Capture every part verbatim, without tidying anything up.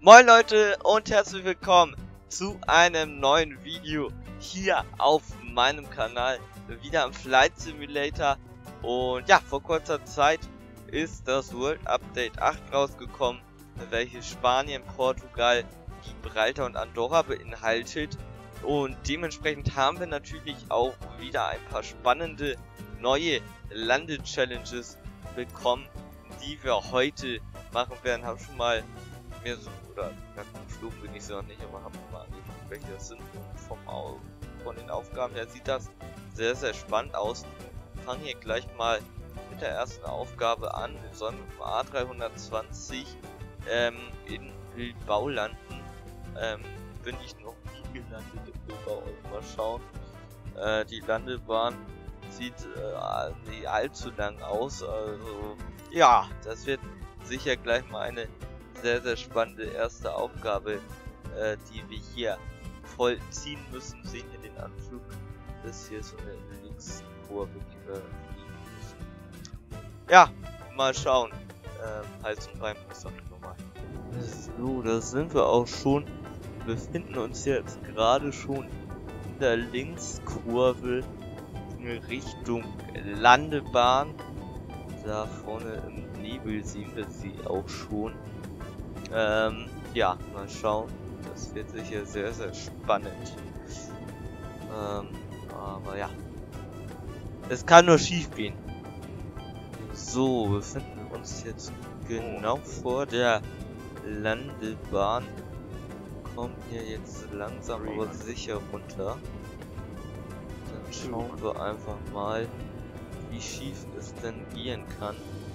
Moin Leute und herzlich willkommen zu einem neuen Video hier auf meinem Kanal, wieder am Flight Simulator. Und ja, vor kurzer Zeit ist das World Update acht rausgekommen, welches Spanien, Portugal, Gibraltar und Andorra beinhaltet. Und dementsprechend haben wir natürlich auch wieder ein paar spannende neue Lande-Challenges bekommen, die wir heute machen werden. Habe schon mal mir so, oder ja, geflogen bin ich so noch nicht, aber haben wir mal angeguckt, welche das sind. Vom Au von den Aufgaben her sieht das sehr, sehr spannend aus. Wir fangen hier gleich mal mit der ersten Aufgabe an. Wir sollen mit dem A dreihundertzwanzig ähm, in Bilbao landen. Ähm, bin ich noch nie gelandet in Bilbao, also mal schauen. Äh, die Landebahn sieht äh, nicht allzu lang aus, also ja, das wird sicher gleich mal eine sehr, sehr spannende erste Aufgabe, äh, die wir hier vollziehen müssen. Sehen hier den Anflug, das hier ist so eine Linkskurve, die wir fliegen müssen. Ja, mal schauen. Ähm, Hals und Bein muss doch nochmal. So, da sind wir auch schon. Wir befinden uns jetzt gerade schon in der Linkskurve in Richtung Landebahn. Da vorne im Nebel sehen wir sie auch schon. Ähm, ja, mal schauen. Das wird sicher sehr, sehr spannend. Ähm, aber ja. Es kann nur schief gehen. So, wir befinden uns jetzt genau vor der Landebahn. Kommen hier jetzt langsam aber sicher runter. Dann schauen wir einfach mal, wie schief es denn gehen kann.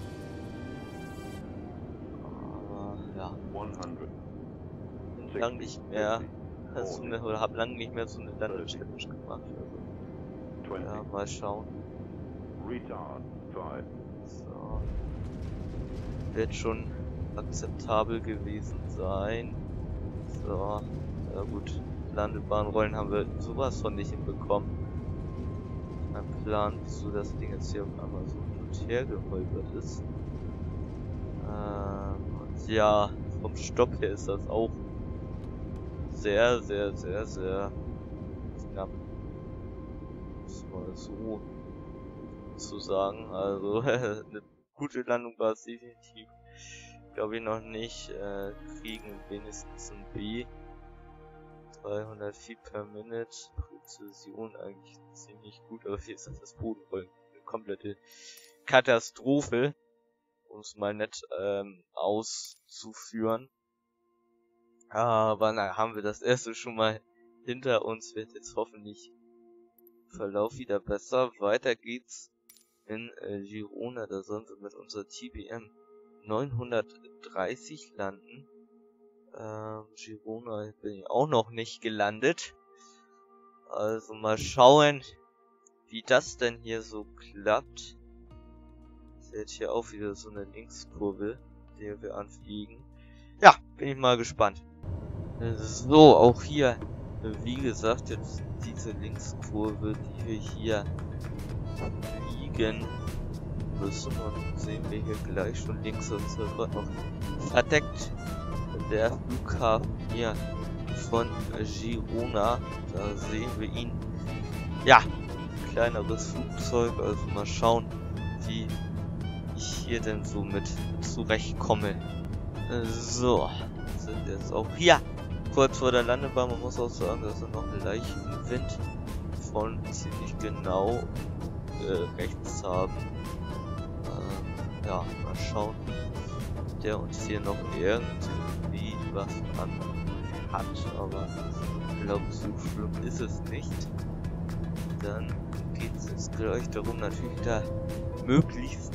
Ja, lang nicht mehr, hast du eine, oder hab lang nicht mehr so eine Lande-Challenge gemacht. Also. Ja, mal schauen. So. Wird schon akzeptabel gewesen sein. So, ja gut. Landebahnrollen haben wir sowas von nicht hinbekommen. Mein Plan, wieso das Ding jetzt hier auf einmal so gut hergeholpert ist. Ähm, und ja, vom Stopp her ist das auch sehr, sehr, sehr, sehr knapp. Das mal so zu sagen. Also, eine gute Landung war es definitiv. Glaube ich noch nicht. Äh, kriegen wenigstens ein B. dreihundert Feet per Minute. Präzision eigentlich ziemlich gut, aber hier ist das Bodenrollen eine komplette Katastrophe, um es mal nett ähm, auszuführen. Aber na, haben wir das erste schon mal hinter uns, wird jetzt hoffentlich Verlauf wieder besser. Weiter geht's in äh, Girona, da sollen wir mit unserer T B M neunhundertdreißig landen. Ähm, Girona bin ich auch noch nicht gelandet. Also mal schauen, wie das denn hier so klappt. Das ist jetzt hier auch wieder so eine Linkskurve, die wir anfliegen. Ja, bin ich mal gespannt. So, auch hier, wie gesagt, jetzt diese Linkskurve, die wir hier fliegen müssen. Und sehen wir hier gleich schon links, uns wird noch verdeckt. Der Flughafen hier von Girona, da sehen wir ihn. Ja, kleineres Flugzeug, also mal schauen, wie ich hier denn so mit zurechtkomme. So, sind jetzt auch hier kurz vor der Landebahn. Man muss auch sagen, dass wir noch einen leichten Wind von ziemlich genau äh, rechts haben. Äh, ja, mal schauen, ob der uns hier noch irgendwie was an hat, aber ich glaube, so schlimm ist es nicht. Dann geht es jetzt gleich darum, natürlich da möglichst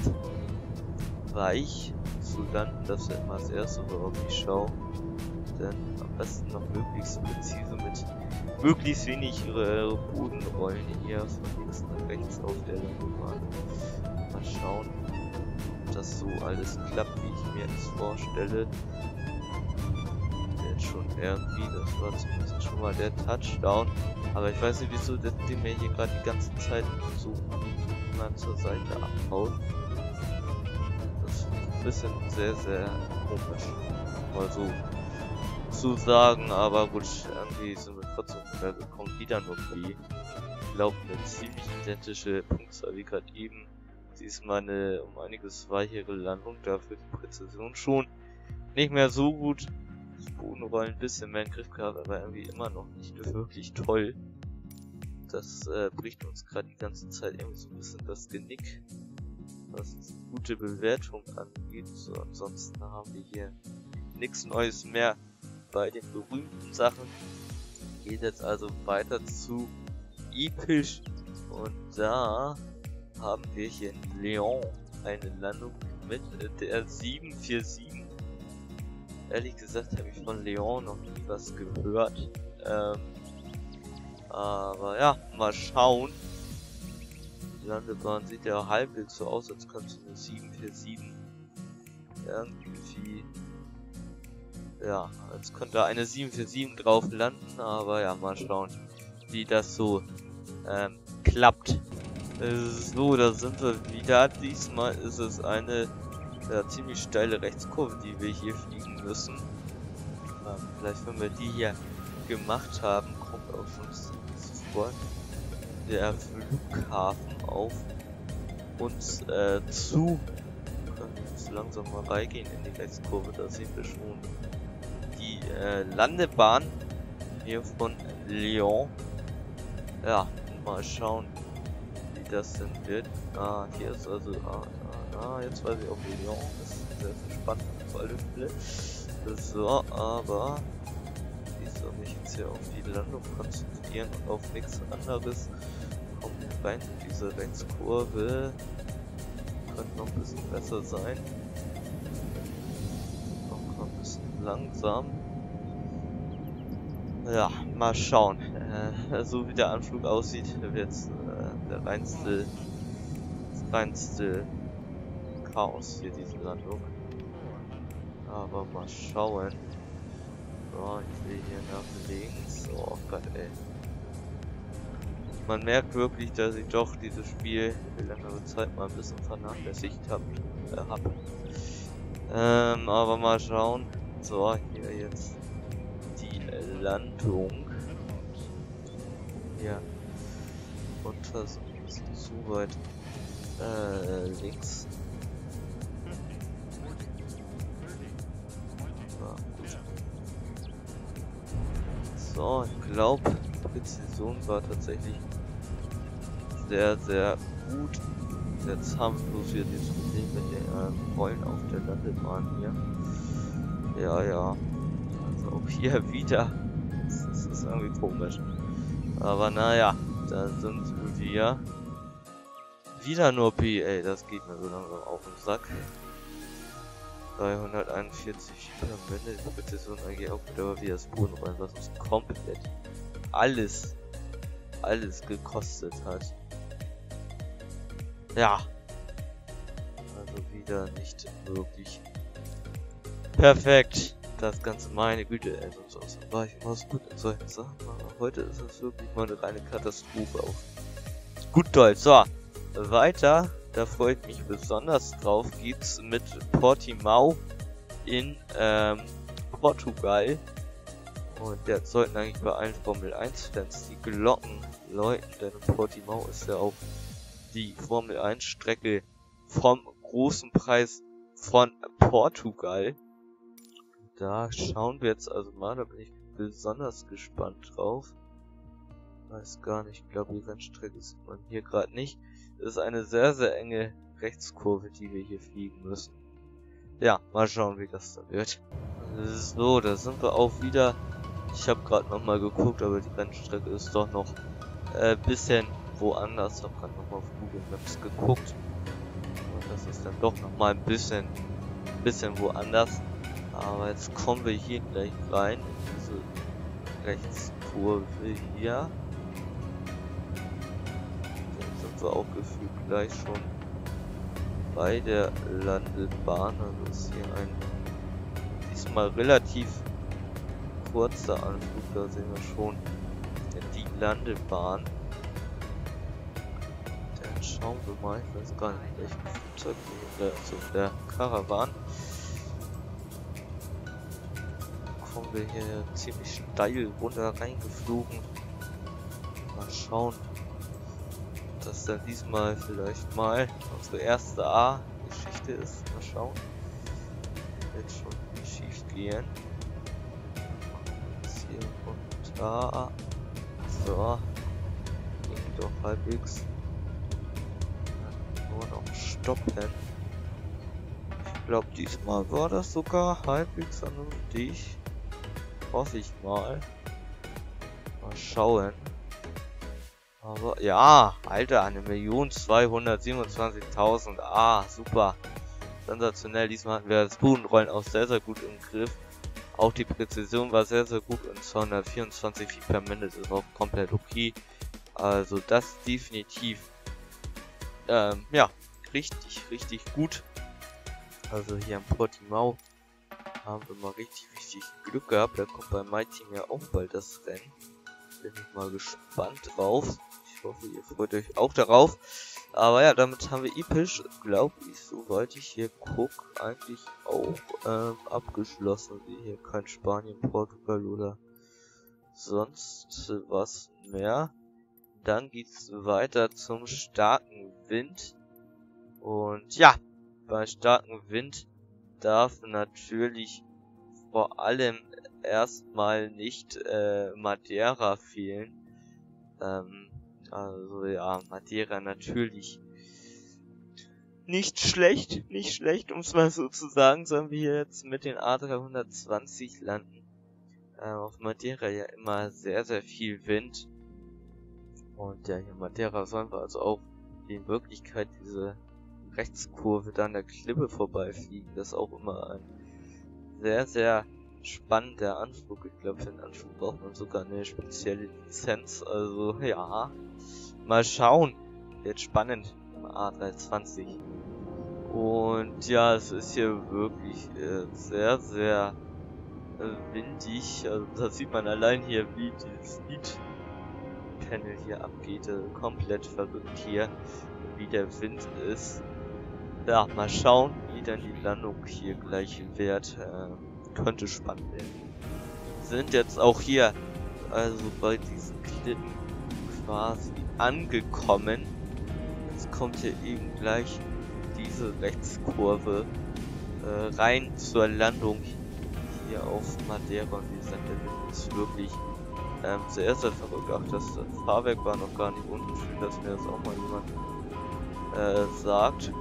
weich zu landen, das ist immer das erste, worauf ich schaue. Dann am besten noch möglichst präzise mit möglichst wenig äh, Bodenrollen hier von links nach rechts auf der Landebahn. Mal schauen, ob das so alles klappt, wie ich mir das vorstelle. Jetzt schon irgendwie, das war zumindest schon mal der Touchdown. Aber ich weiß nicht, wieso das Ding mir hier gerade die ganze Zeit so mal zur Seite abhaut. Das ist ein bisschen sehr, sehr komisch. Mal so zu sagen, aber gut, irgendwie sind wir trotzdem runtergekommen. Wieder nur B. Ich glaube, eine ziemlich identische Punktzahl wie gerade eben. Diesmal eine um einiges weichere Landung, dafür die Präzision schon nicht mehr so gut. Das Bodenrollen ein bisschen mehr in den Griff gehabt, aber irgendwie immer noch nicht wirklich toll. Das äh, bricht uns gerade die ganze Zeit irgendwie so ein bisschen das Genick, was gute Bewertung angeht. So, ansonsten haben wir hier nichts Neues mehr bei den berühmten Sachen. Geht jetzt also weiter zu Episch und da haben wir hier in Lyon eine Landung mit der sieben vier sieben. Ehrlich gesagt habe ich von Lyon noch nie was gehört. Ähm, aber ja, mal schauen. Die Landebahn sieht ja halbwegs so aus, als könnte eine sieben vier sieben irgendwie, ja, als könnte eine sieben vier sieben drauf landen, aber ja, mal schauen, wie das so ähm, klappt. So, da sind wir wieder. Diesmal ist es eine ja, ziemlich steile Rechtskurve, die wir hier fliegen müssen. Ja, vielleicht, wenn wir die hier gemacht haben, kommt auch schon sofort der Flughafen auf uns äh, zu. Wir können jetzt langsam mal reingehen in die Rechtskurve. Da sehen wir schon die äh, Landebahn hier von Lyon. Ja, mal schauen, wie das denn wird. Ah, hier ist also, ah, ah, ah jetzt weiß ich auch Lyon, das ist sehr, sehr spannend auf alle Fälle. So, aber ich soll mich jetzt hier auf die Landung konzentrieren und auf nichts anderes. Kommt rein in diese Rechtskurve. Könnte noch ein bisschen besser sein. Noch ein bisschen langsam. Ja, mal schauen. Äh, so wie der Anflug aussieht, wird jetzt äh, der reinste, das reinste Chaos hier, diese Landung. Aber mal schauen. So, ich will hier nach links. Oh Gott, ey. Man merkt wirklich, dass ich doch dieses Spiel für längere Zeit mal ein bisschen vernachlässigt habe. Äh, hab. ähm, aber mal schauen. So, hier jetzt die Landung. Ja. Und das ist zu weit äh, links. Ja, gut. So, ich glaube, Präzision war tatsächlich sehr, sehr gut. Jetzt haben wir bloß hier dieses Problem mit den äh, Rollen auf der Landebahn hier. Ja, ja. Also auch hier wieder. Das, das ist irgendwie komisch. Aber naja, da sind wir wieder nur B. Ey, das geht mir so langsam auf den Sack. dreihunderteinundvierzig Pyramide, die Präzision eigentlich auch wieder wie das Bodenrollen, was uns komplett alles, alles gekostet hat. Ja. Also wieder nicht wirklich perfekt. Das Ganze, meine Güte, ey, sonst war ich immer so gut in solchen Sachen, aber heute ist es wirklich mal eine reine Katastrophe auf gut Deutsch. So, weiter, da freue ich mich besonders drauf, geht's mit Portimao in ähm, Portugal. Und jetzt sollten eigentlich bei allen Formel eins Fans die Glocken läuten, denn Portimao ist ja auch die Formel eins Strecke vom großen Preis von Portugal. Da schauen wir jetzt also mal, da bin ich besonders gespannt drauf. Weiß gar nicht, ich glaube die Rennstrecke sieht man hier gerade nicht. Das ist eine sehr, sehr enge Rechtskurve, die wir hier fliegen müssen. Ja, mal schauen, wie das da wird. So, da sind wir auch wieder. Ich habe gerade nochmal geguckt, aber die Rennstrecke ist doch noch ein äh, bisschen woanders. Ich habe gerade nochmal auf Google Maps geguckt. Und das ist dann doch nochmal ein bisschen, bisschen woanders. Aber jetzt kommen wir hier gleich rein in diese Rechtskurve hier. Dann sind wir auch gefühlt gleich schon bei der Landebahn. Also ist hier ein diesmal relativ kurzer Anflug. Da sehen wir schon die Landebahn. Dann schauen wir mal, ich weiß gar nicht, welches Flugzeug wir hier, also der Caravan. kommen wir hier ziemlich steil runter reingeflogen. Mal schauen, dass dann diesmal vielleicht mal unsere erste A-Geschichte ist. Mal schauen. Wird schon schief gehen. Jetzt hier runter. So. Ging doch halbwegs. Nur noch stoppen. Ich glaube, diesmal war das sogar halbwegs vernünftig. Hoffe ich mal. Mal schauen. Aber ja, Alter, eine Million zweihundertsiebenundzwanzigtausend. Ah, super. Sensationell. Diesmal hatten wir das Bodenrollen auch sehr, sehr gut im Griff. Auch die Präzision war sehr, sehr gut und zweihundertvierundzwanzig Feet per Minute ist auch komplett okay. Also das definitiv, ähm, ja, richtig, richtig gut. Also hier in Portimao haben wir mal richtig, richtig Glück gehabt. Da kommt bei My Team ja auch bald das Rennen. Bin ich mal gespannt drauf. Ich hoffe, ihr freut euch auch darauf. Aber ja, damit haben wir episch, glaube ich, soweit ich hier gucke, eigentlich auch ähm, abgeschlossen. Wie hier kein Spanien, Portugal oder sonst was mehr. Dann geht's weiter zum starken Wind. Und ja, bei starkem Wind darf natürlich vor allem erstmal nicht äh, Madeira fehlen. Ähm, also ja, Madeira natürlich nicht schlecht, nicht schlecht, um es mal so zu sagen, sollen wir hier jetzt mit den A dreihundertzwanzig landen. Äh, auf Madeira ja immer sehr, sehr viel Wind. Und ja, hier in Madeira sollen wir also auch die Möglichkeit, diese Rechtskurve da an der Klippe vorbeifliegen. Das ist auch immer ein sehr, sehr spannender Anflug. Ich glaube, für den Anflug braucht man sogar eine spezielle Lizenz. Also ja, mal schauen. Wird spannend im A dreihundertzwanzig. Und ja, es ist hier wirklich äh, sehr, sehr äh, windig. Also da sieht man allein hier, wie dieses Speed-Panel hier abgeht. Äh, komplett verrückt hier, wie der Wind ist. Ja, mal schauen, wie dann die Landung hier gleich wird. Äh, könnte spannend werden. Sind jetzt auch hier, also bei diesen Klippen quasi angekommen. Jetzt kommt hier eben gleich diese Rechtskurve äh, rein zur Landung hier auf Madeira. Und wie gesagt, der Wind ist wirklich ähm, sehr, sehr verrückt. Auch das Fahrwerk war noch gar nicht unten. Schön, dass mir das auch mal jemand äh, sagt.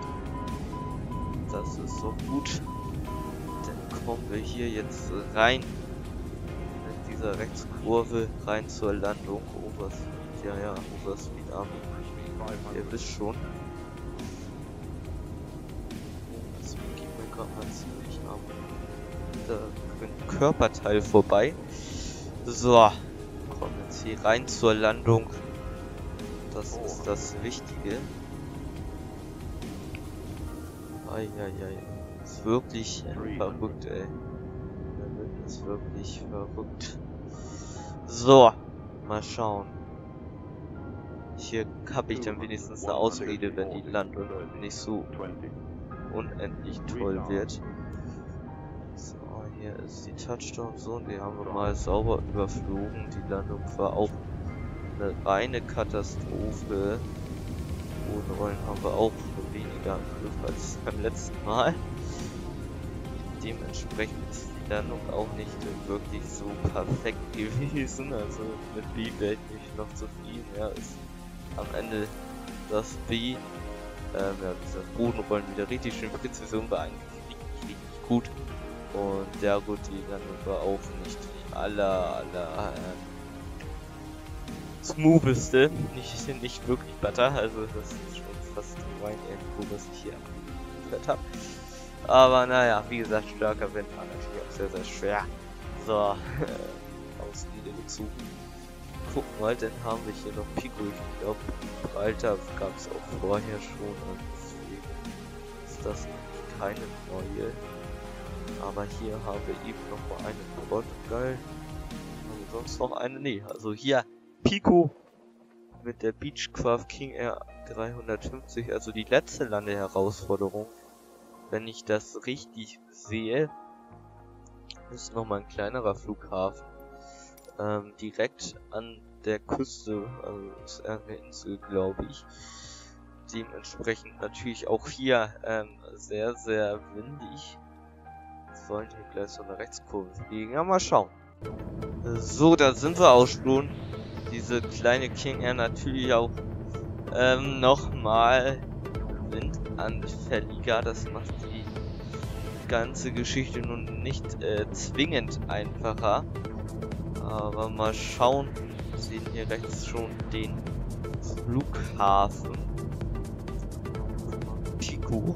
Das ist so gut. Dann kommen wir hier jetzt rein mit dieser Rechtskurve rein zur Landung. Overspeed, ja ja, Overspeed Army. Ihr wisst schon. Das geht mir gerade mal ziemlich am Körperteil vorbei. So, kommen jetzt hier rein zur Landung. Das ist das Wichtige. Eieiei, ist wirklich verrückt, ey. Der Wind ist wirklich verrückt. So, mal schauen. Hier habe ich dann wenigstens eine Ausrede, wenn die Landung nicht so unendlich toll wird. So, hier ist die Touchdown-Zone, die haben wir mal sauber überflogen. Die Landung war auch eine reine Katastrophe. Bodenrollen haben wir auch weniger im Griff als beim letzten Mal. Dementsprechend ist die Landung auch nicht wirklich so perfekt gewesen. Also mit B wäre ich nicht noch zufrieden. Ja, ist am Ende das B. Ähm, ja, das Bodenrollen wieder richtig schön. Präzision war eigentlich richtig, richtig gut. Und ja gut, die Landung war auch nicht die aller, aller ähm, smootheste, nicht, nicht wirklich butter, also das ist schon fast Wine irgendwo, was ich hier abgehört habe. Aber naja, wie gesagt, starker Wind war natürlich auch sehr, sehr schwer. So, Ausrede gezogen. Gucken mal, dann haben wir hier noch Pico, ich glaube, Gibraltar gab es auch vorher schon und deswegen ist das keine neue. Aber hier haben wir eben noch mal eine Portugal. Und sonst noch eine, nee, also hier Pico mit der Beechcraft King Air dreihundertfünfzig, also die letzte Landeherausforderung, wenn ich das richtig sehe. Das ist nochmal ein kleinerer Flughafen. Ähm, direkt an der Küste, also ist eine Insel, glaube ich. Dementsprechend natürlich auch hier ähm, sehr, sehr windig. Wir wollen hier gleich so eine Rechtskurve fliegen. Ja, mal schauen. So, da sind wir auch schon. Diese kleine King Air natürlich auch ähm, nochmal windanfälliger. Das macht die ganze Geschichte nun nicht äh, zwingend einfacher. Aber mal schauen. Wir sehen hier rechts schon den Flughafen. Pico.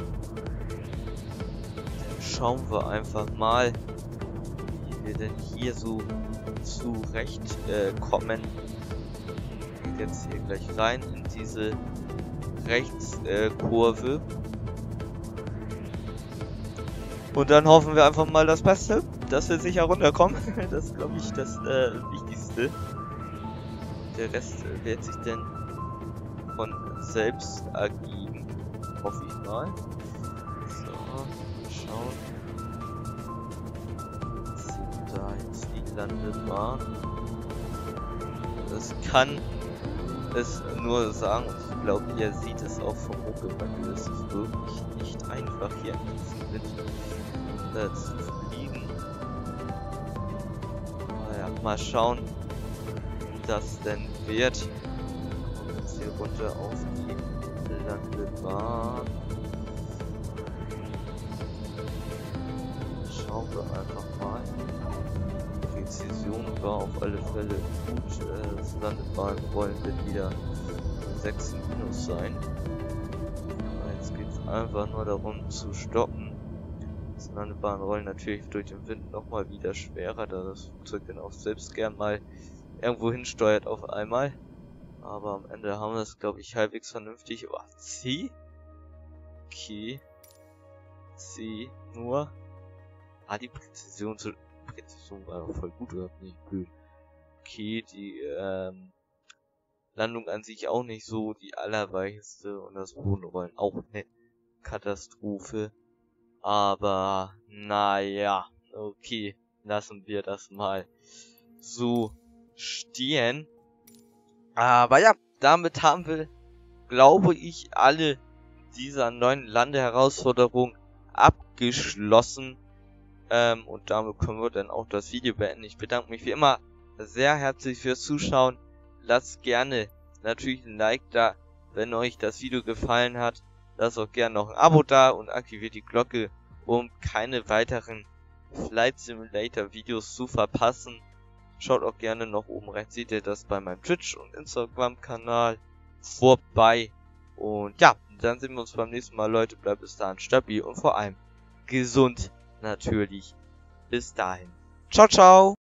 Dann schauen wir einfach mal, wie wir denn hier so zurecht äh, kommen. Geht jetzt hier gleich rein in diese Rechtskurve. Äh, Und dann hoffen wir einfach mal das Beste, dass wir sicher runterkommen. Das ist, glaube ich, das äh, Wichtigste. Der Rest äh, wird sich denn von selbst ergeben. Hoffe ich mal. So, mal schauen. Sind da jetzt die Landebahn? Das kann es nur sagen, und ich glaube, ihr seht es auch vom Ruckelwandel. Es ist wirklich nicht einfach hier in diesem Wind äh, zu fliegen. Naja, mal schauen, wie das denn wird. Und jetzt hier runter auf die Landebahn. Schauen wir einfach mal. Präzision war auf alle Fälle gut. Äh, das Landebahnrollen wird wieder sechs minus sein. Aber jetzt geht es einfach nur darum zu stoppen. Das Landebahnrollen natürlich durch den Wind nochmal wieder schwerer, da das Flugzeug dann auch selbst gern mal irgendwo hinsteuert auf einmal. Aber am Ende haben wir es, glaube ich, halbwegs vernünftig. Oh, C? Okay. C nur. Ah, die Präzision zu. Präzision war voll gut, oder nicht blöd. Okay, die ähm, Landung an sich auch nicht so die allerweichste und das Bodenrollen auch eine Katastrophe. Aber naja, okay, lassen wir das mal so stehen. Aber ja, damit haben wir, glaube ich, alle dieser neuen Landeherausforderungen abgeschlossen. Ähm, und damit können wir dann auch das Video beenden. Ich bedanke mich wie immer sehr herzlich fürs Zuschauen. Lasst gerne natürlich ein Like da, wenn euch das Video gefallen hat. Lasst auch gerne noch ein Abo da und aktiviert die Glocke, um keine weiteren Flight Simulator Videos zu verpassen. Schaut auch gerne noch oben rechts, seht ihr das bei meinem Twitch und Instagram Kanal vorbei. Und ja, dann sehen wir uns beim nächsten Mal, Leute. Bleibt bis dahin stabil und vor allem gesund natürlich. Bis dahin. Ciao, ciao.